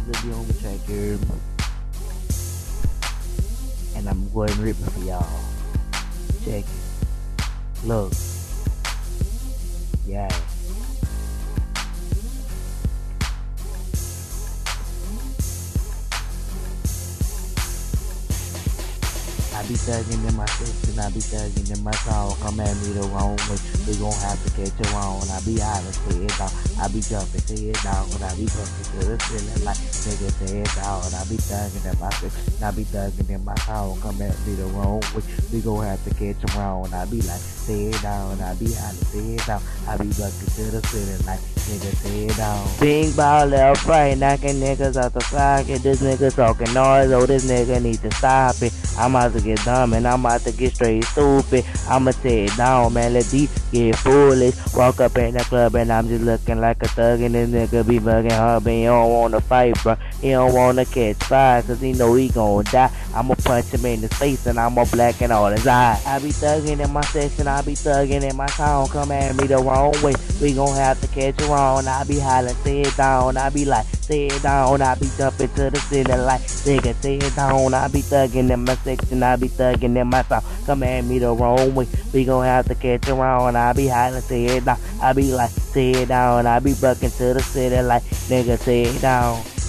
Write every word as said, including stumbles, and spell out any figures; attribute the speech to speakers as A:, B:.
A: gonna be on the track here, and I'm going to rip it for y'all. Check it. Look. Yeah. I be thugging in my section, I be thugging in my song. Come at me the wrong way, we gon' have to catch you on. I be hollering, say it down. I be jumping, say it down. When I be pushing to the ceiling like nigga, say it down. I be thugging in my section, I be thugging in my song. Come at me the wrong way, we gon' have to catch you on. I be like, say it down. I be hollering, say it down. I be bucking to the ceiling like nigga, say it down. Big ball left, right, knocking niggas out the socket. This nigga talking noise, oh this nigga need to stop it. I'm about to get dumb and I'm about to get straight stupid. I'ma tear it down, man. Let these get foolish. Walk up in the club and I'm just looking like a thug, and this nigga be bugging hard, but he don't wanna fight, bro. He don't wanna catch fire, cause he know he gon' die. I'ma punch him in his face and I'ma blacken all his eyes. I be thugging in my section, I be thugging in my town. Come at me the wrong way, we gon' have to catch you on. I be hollering, say it down. I be like, say it down. I be jumping to the ceiling like nigga, say it down. I be thugging in my section, I be thugging in my town. Come at me the wrong way, we gon' have to catch you on. I be hollering, say it down. I be like, say it down. I be bucking to the ceiling like nigga, say it down.